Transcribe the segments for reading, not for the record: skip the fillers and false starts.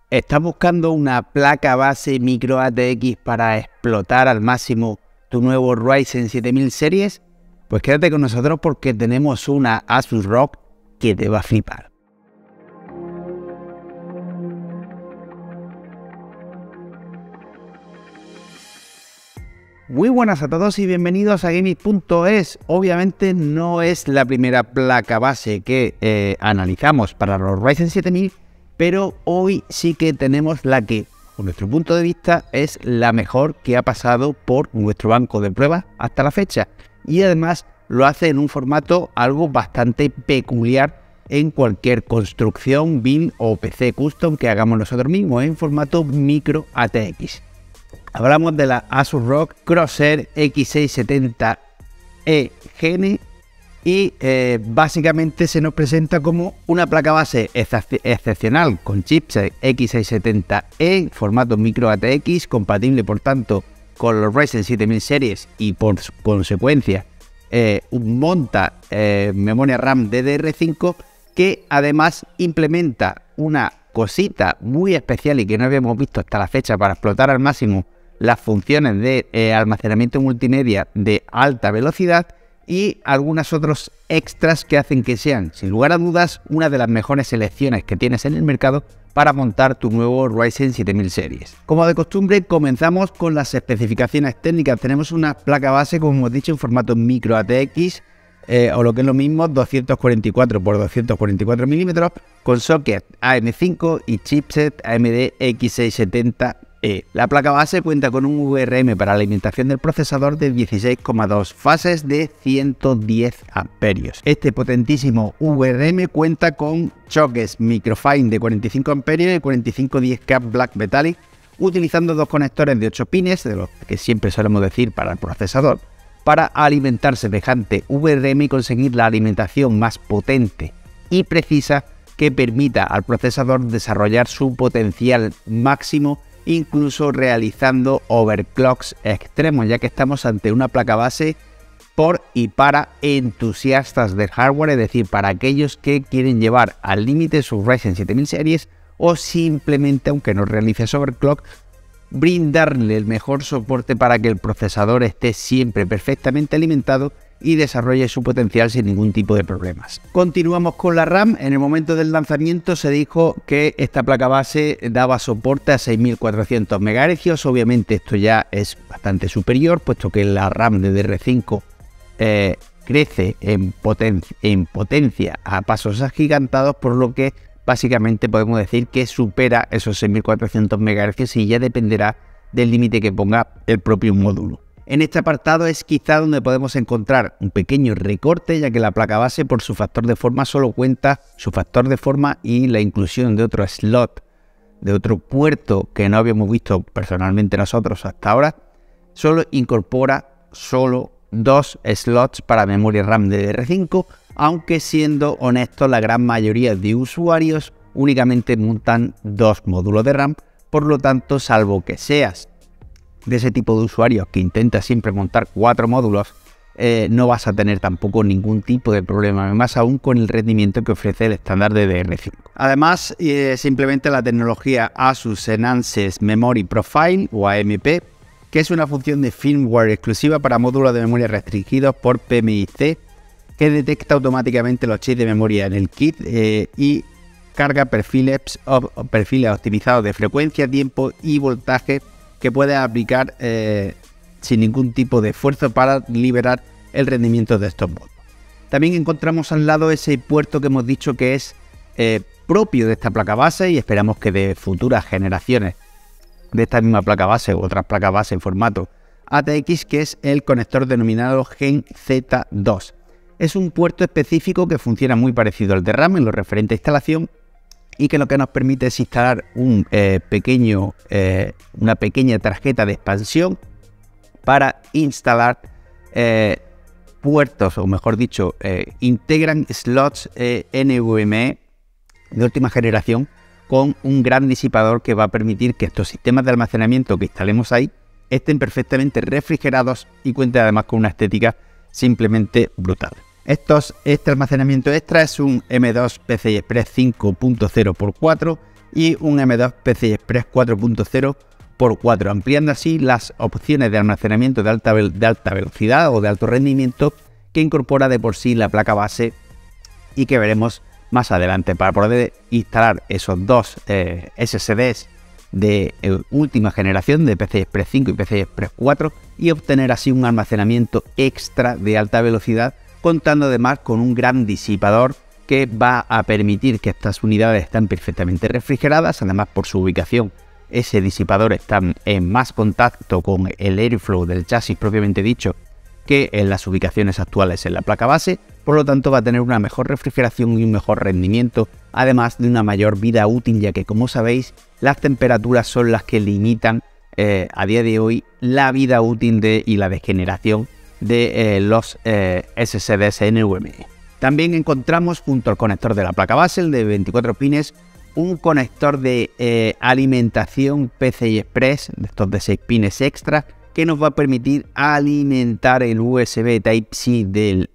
¿Estás buscando una placa base micro ATX para explotar al máximo tu nuevo Ryzen 7000 series? Pues quédate con nosotros porque tenemos una Asus ROG que te va a flipar. Muy buenas a todos y bienvenidos a Gaming.es. Obviamente no es la primera placa base que analizamos para los Ryzen 7000, pero hoy sí que tenemos la que, por nuestro punto de vista, es la mejor que ha pasado por nuestro banco de pruebas hasta la fecha. Y además lo hace en un formato algo bastante peculiar en cualquier construcción, build o PC custom que hagamos nosotros mismos, en formato micro ATX. Hablamos de la Asus ROG Crosshair X670E Gen y básicamente se nos presenta como una placa base excepcional con chipset X670E, formato micro ATX, compatible por tanto con los Ryzen 7000 series y por consecuencia monta memoria RAM DDR5 que además implementa una cosita muy especial y que no habíamos visto hasta la fecha para explotar al máximo las funciones de almacenamiento multimedia de alta velocidad y algunos otros extras que hacen que sean, sin lugar a dudas, una de las mejores selecciones que tienes en el mercado para montar tu nuevo Ryzen 7000 series. Como de costumbre, comenzamos con las especificaciones técnicas. Tenemos una placa base, como hemos dicho, en formato micro ATX, o lo que es lo mismo, 244 x 244 milímetros, con socket AM5 y chipset AMD X670E. La placa base cuenta con un VRM para alimentación del procesador de 16,2 fases de 110 amperios. Este potentísimo VRM cuenta con choques Microfine de 45 amperios y 4510K Black Metallic, utilizando dos conectores de 8 pines, de los que siempre solemos decir para el procesador, para alimentar semejante VRM y conseguir la alimentación más potente y precisa que permita al procesador desarrollar su potencial máximo, incluso realizando overclocks extremos, ya que estamos ante una placa base por y para entusiastas del hardware, es decir, para aquellos que quieren llevar al límite sus Ryzen 7000 series o simplemente, aunque no realices overclock, brindarle el mejor soporte para que el procesador esté siempre perfectamente alimentado y desarrolle su potencial sin ningún tipo de problemas. Continuamos con la RAM. En el momento del lanzamiento se dijo que esta placa base daba soporte a 6400 MHz. Obviamente esto ya es bastante superior, puesto que la RAM DDR5 crece en potencia a pasos agigantados, por lo que básicamente podemos decir que supera esos 6400 MHz y ya dependerá del límite que ponga el propio módulo. En este apartado es quizá donde podemos encontrar un pequeño recorte, ya que la placa base por su factor de forma solo cuenta su factor de forma y la inclusión de otro slot, de otro puerto que no habíamos visto personalmente nosotros hasta ahora, solo incorpora dos slots para memoria RAM DDR5, aunque siendo honestos la gran mayoría de usuarios únicamente montan dos módulos de RAM, por lo tanto, salvo que seas de ese tipo de usuarios que intenta siempre montar 4 módulos, no vas a tener tampoco ningún tipo de problema, más aún con el rendimiento que ofrece el estándar de DDR5. Además, simplemente la tecnología Asus Enhanced Memory Profile o AMP, que es una función de firmware exclusiva para módulos de memoria restringidos por PMIC, que detecta automáticamente los chips de memoria en el kit y carga perfiles optimizados de frecuencia, tiempo y voltaje que puede aplicar sin ningún tipo de esfuerzo para liberar el rendimiento de estos módulos. También encontramos al lado ese puerto que hemos dicho que es propio de esta placa base y esperamos que de futuras generaciones de esta misma placa base u otras placas base en formato ATX, que es el conector denominado Gen Z2. Es un puerto específico que funciona muy parecido al de RAM en lo referente a instalación y que lo que nos permite es instalar una pequeña tarjeta de expansión para instalar puertos, o mejor dicho, integran slots NVMe de última generación con un gran disipador que va a permitir que estos sistemas de almacenamiento que instalemos ahí estén perfectamente refrigerados y cuenten además con una estética simplemente brutal. Este almacenamiento extra es un M2 PCI Express 5.0x4 y un M2 PCI Express 4.0x4, ampliando así las opciones de almacenamiento de alta velocidad o de alto rendimiento que incorpora de por sí la placa base y que veremos más adelante, para poder instalar esos dos SSDs de última generación de PCI Express 5 y PCI Express 4 y obtener así un almacenamiento extra de alta velocidad, contando además con un gran disipador que va a permitir que estas unidades estén perfectamente refrigeradas. Además, por su ubicación, ese disipador está en más contacto con el airflow del chasis propiamente dicho que en las ubicaciones actuales en la placa base, por lo tanto va a tener una mejor refrigeración y un mejor rendimiento, además de una mayor vida útil, ya que, como sabéis, las temperaturas son las que limitan a día de hoy la vida útil y la degeneración de los SSDs NVMe. También encontramos junto al conector de la placa base, el de 24 pines, un conector de alimentación PCI Express, de estos de 6 pines extra, que nos va a permitir alimentar el USB Type-C del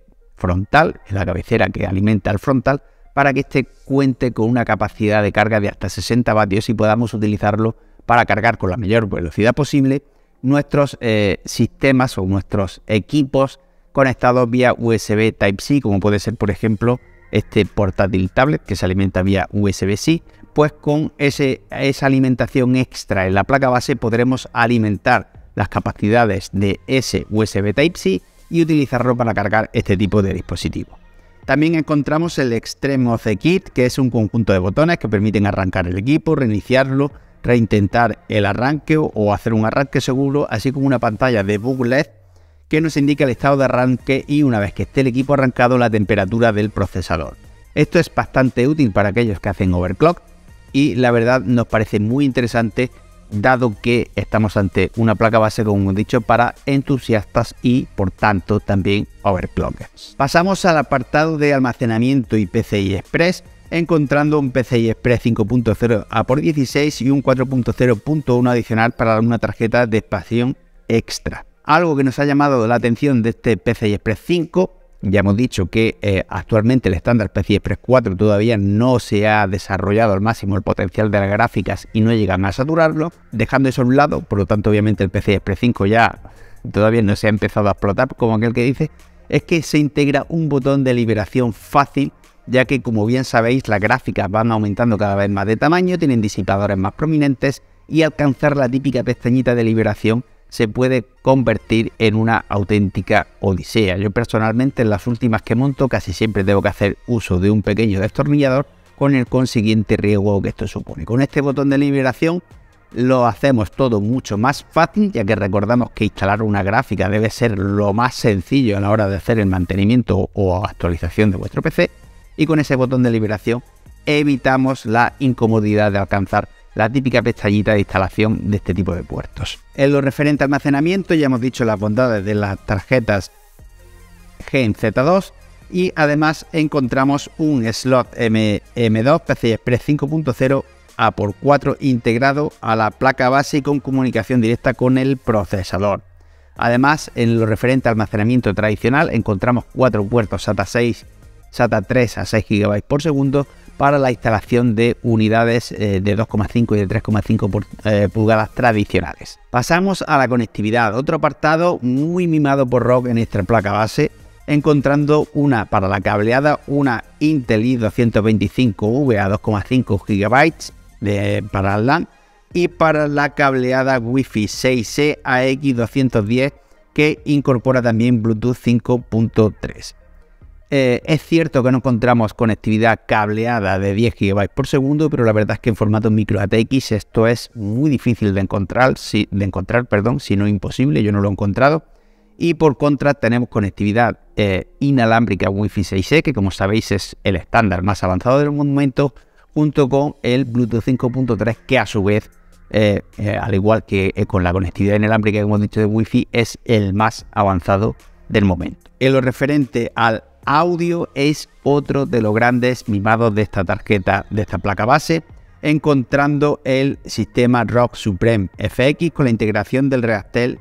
frontal, en la cabecera que alimenta el frontal, para que este cuente con una capacidad de carga de hasta 60 vatios y podamos utilizarlo para cargar con la mayor velocidad posible nuestros sistemas o nuestros equipos conectados vía USB Type-C, como puede ser, por ejemplo, este portátil tablet que se alimenta vía USB-C. Pues con esa alimentación extra en la placa base podremos alimentar las capacidades de ese USB Type-C y utilizarlo para cargar este tipo de dispositivo. También encontramos el Extreme OC Kit, que es un conjunto de botones que permiten arrancar el equipo, reiniciarlo, reintentar el arranque o hacer un arranque seguro, así como una pantalla de bug LED que nos indica el estado de arranque y, una vez que esté el equipo arrancado, la temperatura del procesador. Esto es bastante útil para aquellos que hacen overclock y la verdad nos parece muy interesante, dado que estamos ante una placa base, como hemos dicho, para entusiastas y por tanto también overclockers. Pasamos al apartado de almacenamiento y PCI Express, encontrando un PCI Express 5.0 A/16 y un 4.0.1 adicional para una tarjeta de expansión extra. Algo que nos ha llamado la atención de este PCI Express 5, ya hemos dicho que actualmente el estándar PCI Express 4 todavía no se ha desarrollado al máximo el potencial de las gráficas y no llegan a saturarlo, dejando eso a un lado. Por lo tanto, obviamente el PCI Express 5 ya todavía no se ha empezado a explotar, como aquel que dice, es que se integra un botón de liberación fácil, ya que, como bien sabéis, las gráficas van aumentando cada vez más de tamaño, tienen disipadores más prominentes y alcanzar la típica pestañita de liberación se puede convertir en una auténtica odisea. Yo personalmente, en las últimas que monto, casi siempre tengo que hacer uso de un pequeño destornillador, con el consiguiente riesgo que esto supone. Con este botón de liberación lo hacemos todo mucho más fácil, ya que recordamos que instalar una gráfica debe ser lo más sencillo a la hora de hacer el mantenimiento o actualización de vuestro PC, y con ese botón de liberación evitamos la incomodidad de alcanzar la típica pestañita de instalación de este tipo de puertos. En lo referente a almacenamiento, ya hemos dicho las bondades de las tarjetas Gen Z2 y además encontramos un slot M2 PCI Express 5.0 A/4 integrado a la placa base y con comunicación directa con el procesador. Además, en lo referente a almacenamiento tradicional, encontramos 4 puertos SATA 6, SATA 3 a 6 GB por segundo para la instalación de unidades de 2,5 y de 3,5 pulgadas tradicionales. Pasamos a la conectividad, otro apartado muy mimado por ROG en esta placa base, encontrando una para la cableada, una Intel i225V a 2,5 GB para el LAN, y para la cableada Wi-Fi 6E AX210 que incorpora también Bluetooth 5.3. Es cierto que no encontramos conectividad cableada de 10 GB por segundo, pero la verdad es que en formato micro ATX esto es muy difícil de encontrar, si no imposible, yo no lo he encontrado. Y por contra tenemos conectividad inalámbrica Wi-Fi 6E, que como sabéis es el estándar más avanzado del momento, junto con el Bluetooth 5.3, que a su vez, al igual que con la conectividad inalámbrica que hemos dicho de Wi-Fi, es el más avanzado del momento. En lo referente al audio, es otro de los grandes mimados de esta tarjeta, de esta placa base, encontrando el sistema ROG Supreme FX con la integración del Realtek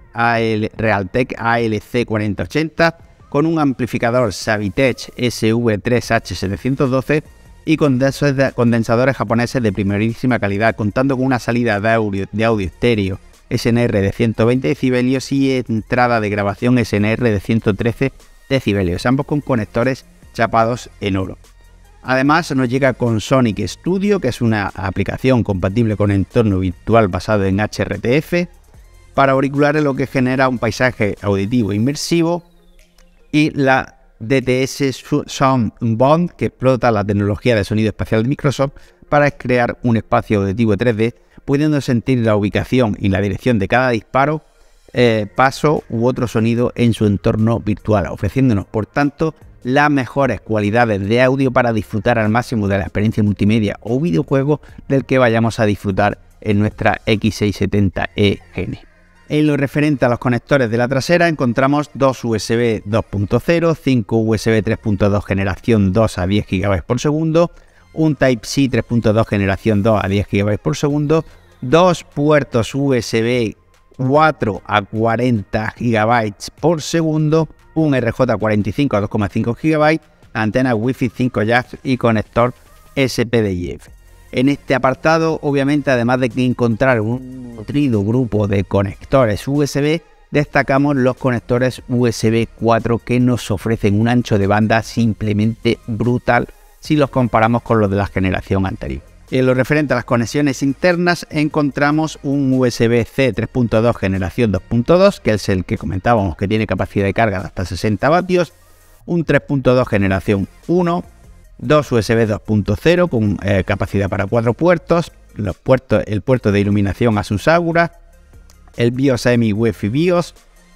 ALC4080 con un amplificador Savitech SV3H712 y condensadores japoneses de primerísima calidad, contando con una salida de audio estéreo SNR de 120 decibelios y entrada de grabación SNR de 113 decibelios, ambos con conectores chapados en oro. Además nos llega con Sonic Studio, que es una aplicación compatible con entorno virtual basado en HRTF, para auriculares, lo que genera un paisaje auditivo inmersivo, y la DTS Sound Bond, que explota la tecnología de sonido espacial de Microsoft para crear un espacio auditivo 3D, pudiendo sentir la ubicación y la dirección de cada disparo, paso u otro sonido en su entorno virtual, ofreciéndonos por tanto las mejores cualidades de audio para disfrutar al máximo de la experiencia multimedia o videojuego del que vayamos a disfrutar en nuestra X670E Gen. En lo referente a los conectores de la trasera encontramos dos USB 2.0, 5 USB 3.2 generación 2 a 10 GB por segundo, un Type-C 3.2 generación 2 a 10 GB por segundo, dos puertos USB 4 a 40 GB por segundo, un RJ45 a 2,5 GB, antena Wi-Fi 5 jack y conector SPDIF. En este apartado, obviamente, además de encontrar un nutrido grupo de conectores USB, destacamos los conectores USB 4 que nos ofrecen un ancho de banda simplemente brutal si los comparamos con los de la generación anterior. En lo referente a las conexiones internas encontramos un USB-C 3.2 generación 2.2, que es el que comentábamos que tiene capacidad de carga de hasta 60 vatios, un 3.2 generación 1, dos USB 2.0 con capacidad para 4 puertos, el puerto de iluminación Asus Aura, el BIOS AMI Wi-Fi BIOS,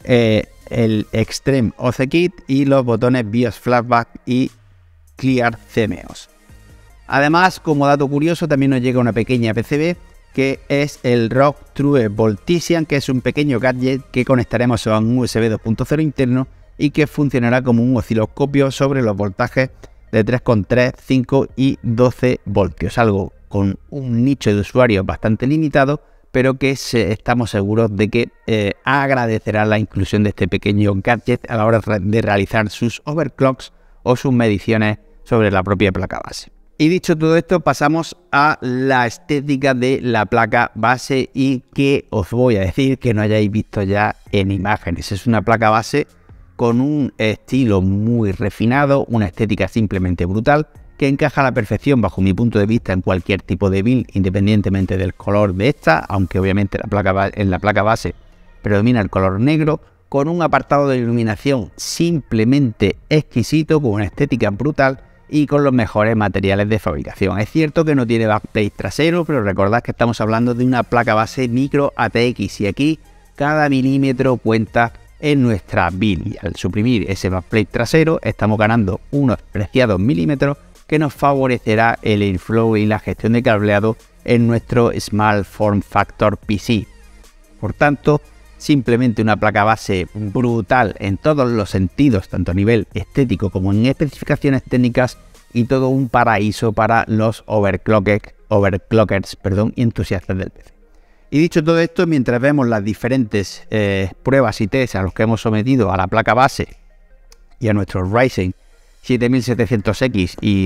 el Extreme OC Kit y los botones BIOS Flashback y Clear CMOS. Además, como dato curioso, también nos llega una pequeña PCB que es el ROG True Voltician, que es un pequeño gadget que conectaremos a un USB 2.0 interno y que funcionará como un osciloscopio sobre los voltajes de 3,3, 5 y 12 voltios, algo con un nicho de usuarios bastante limitado, pero que estamos seguros de que agradecerá la inclusión de este pequeño gadget a la hora de realizar sus overclocks o sus mediciones sobre la propia placa base. Y dicho todo esto, pasamos a la estética de la placa base, y que os voy a decir que no hayáis visto ya en imágenes. Es una placa base con un estilo muy refinado, una estética simplemente brutal, que encaja a la perfección bajo mi punto de vista en cualquier tipo de build, independientemente del color de esta, aunque obviamente en la placa base predomina el color negro, con un apartado de iluminación simplemente exquisito, con una estética brutal y con los mejores materiales de fabricación. Es cierto que no tiene backplate trasero, pero recordad que estamos hablando de una placa base micro ATX y aquí cada milímetro cuenta en nuestra build. Y al suprimir ese backplate trasero estamos ganando unos preciados milímetros que nos favorecerá el airflow y la gestión de cableado en nuestro Small Form Factor PC. Por tanto, simplemente una placa base brutal en todos los sentidos, tanto a nivel estético como en especificaciones técnicas, y todo un paraíso para los overclockers y entusiastas del PC. Y dicho todo esto, mientras vemos las diferentes pruebas y tests a los que hemos sometido a la placa base y a nuestro Ryzen 7700X y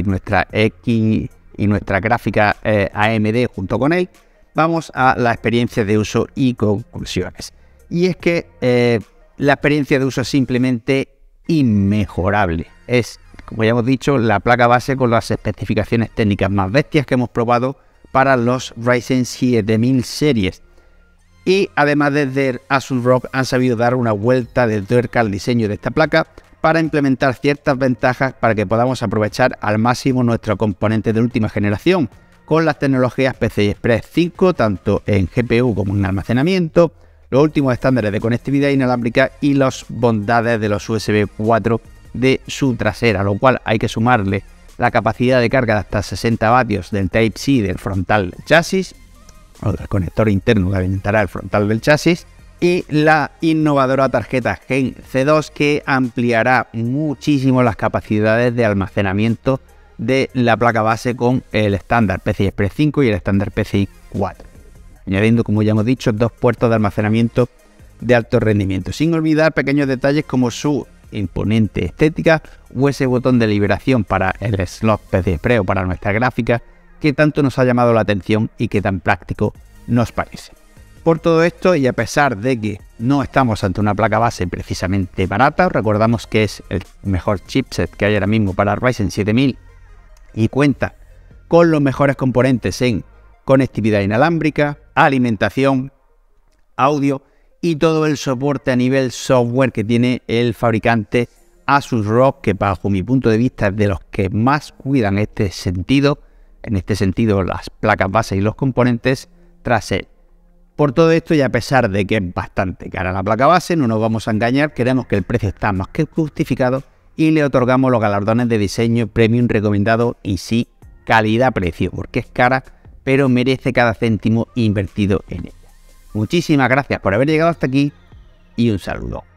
nuestra gráfica AMD junto con él, vamos a la experiencia de uso y conclusiones. Y es que la experiencia de uso es simplemente inmejorable. Es, como ya hemos dicho, la placa base con las especificaciones técnicas más bestias que hemos probado para los Ryzen 7000 series. Y además desde Asus ROG han sabido dar una vuelta de tuerca al diseño de esta placa para implementar ciertas ventajas para que podamos aprovechar al máximo nuestro componente de última generación con las tecnologías PCI Express 5, tanto en GPU como en almacenamiento, los últimos estándares de conectividad inalámbrica y las bondades de los USB 4 de su trasera, lo cual hay que sumarle la capacidad de carga de hasta 60 vatios del Type-C del frontal del chasis, o del conector interno que alimentará el frontal del chasis, y la innovadora tarjeta Gen C2 que ampliará muchísimo las capacidades de almacenamiento de la placa base con el estándar PCI Express 5 y el estándar PCI 4. Añadiendo, como ya hemos dicho, dos puertos de almacenamiento de alto rendimiento, sin olvidar pequeños detalles como su imponente estética o ese botón de liberación para el slot PC Express o para nuestra gráfica que tanto nos ha llamado la atención y que tan práctico nos parece. Por todo esto, y a pesar de que no estamos ante una placa base precisamente barata, recordamos que es el mejor chipset que hay ahora mismo para Ryzen 7000 y cuenta con los mejores componentes en conectividad inalámbrica, alimentación, audio y todo el soporte a nivel software que tiene el fabricante Asus ROG, que bajo mi punto de vista es de los que más cuidan este sentido, en este sentido las placas base y los componentes tras él. Por todo esto, y a pesar de que es bastante cara la placa base, no nos vamos a engañar, creemos que el precio está más que justificado y le otorgamos los galardones de diseño premium recomendado y sí, calidad-precio, porque es cara, pero merece cada céntimo invertido en ella. Muchísimas gracias por haber llegado hasta aquí y un saludo.